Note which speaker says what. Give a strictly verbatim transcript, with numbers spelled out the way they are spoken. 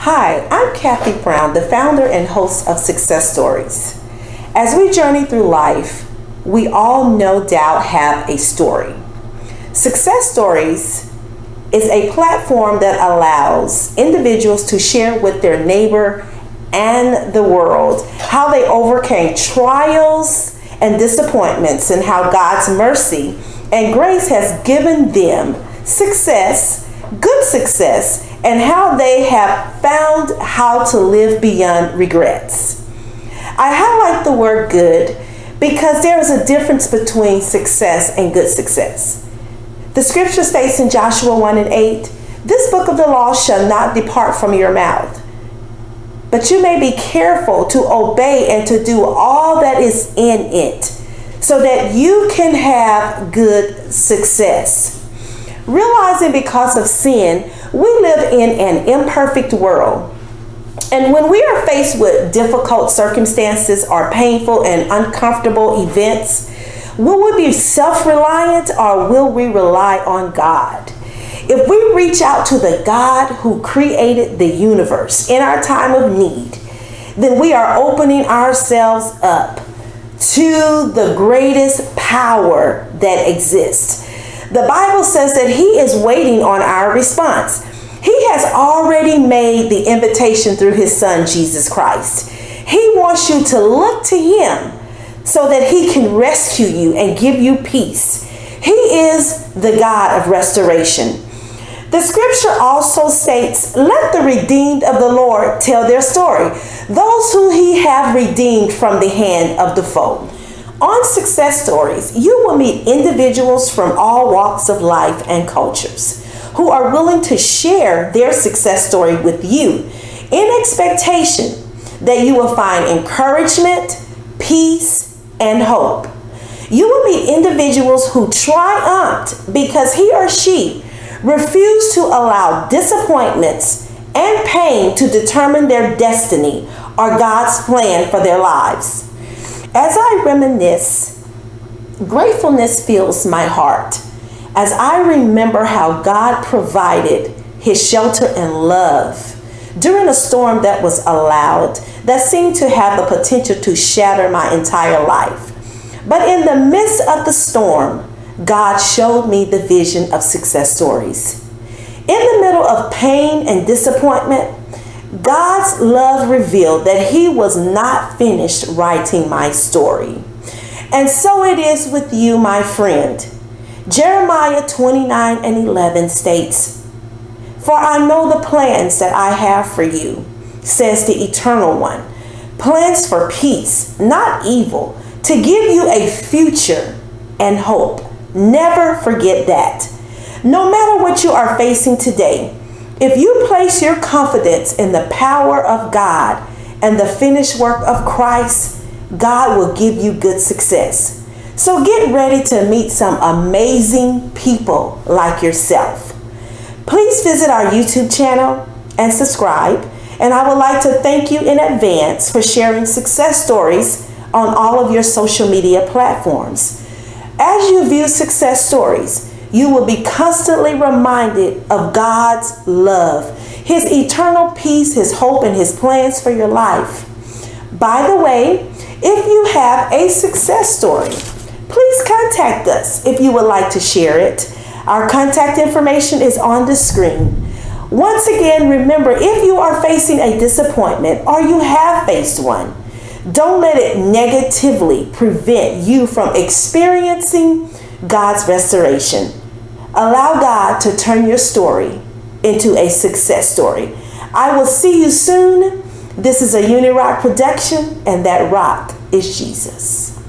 Speaker 1: Hi, I'm Kathy Brown, the founder and host of Success Stories. As we journey through life, we all no doubt have a story. Success Stories is a platform that allows individuals to share with their neighbor and the world how they overcame trials and disappointments and how God's mercy and grace has given them success, good success, and how they have found how to live beyond regrets. I highlight the word good because there is a difference between success and good success. The scripture states in Joshua one and eight, "This book of the law shall not depart from your mouth, but you may be careful to obey and to do all that is in it, so that you can have good success." Realizing because of sin, we live in an imperfect world. And when we are faced with difficult circumstances or painful and uncomfortable events, will we be self-reliant or will we rely on God? If we reach out to the God who created the universe in our time of need, then we are opening ourselves up to the greatest power that exists. The Bible says that He is waiting on our response. He has already made the invitation through His Son, Jesus Christ. He wants you to look to Him so that He can rescue you and give you peace. He is the God of restoration. The scripture also states, "Let the redeemed of the Lord tell their story, those who He have redeemed from the hand of the foe." On Success Stories, you will meet individuals from all walks of life and cultures who are willing to share their success story with you in expectation that you will find encouragement, peace, and hope. You will meet individuals who triumphed because he or she refused to allow disappointments and pain to determine their destiny or God's plan for their lives. As I reminisce, gratefulness fills my heart as I remember how God provided His shelter and love during a storm that was allowed that seemed to have the potential to shatter my entire life. But in the midst of the storm, God showed me the vision of success stories. In the middle of pain and disappointment, God's love revealed that He was not finished writing my story. And so it is with you, my friend. Jeremiah twenty-nine and eleven states, "For I know the plans that I have for you, says the Eternal One, plans for peace, not evil, to give you a future and hope." Never forget that. No matter what you are facing today, if you place your confidence in the power of God and the finished work of Christ, God will give you good success. So get ready to meet some amazing people like yourself. Please visit our YouTube channel and subscribe. And I would like to thank you in advance for sharing success stories on all of your social media platforms. As you view success stories, you will be constantly reminded of God's love, His eternal peace, His hope, and His plans for your life. By the way, if you have a success story, please contact us if you would like to share it. Our contact information is on the screen. Once again, remember, if you are facing a disappointment or you have faced one, don't let it negatively prevent you from experiencing God's restoration. Allow God to turn your story into a success story. I will see you soon. This is a Unirock production, and that rock is Jesus.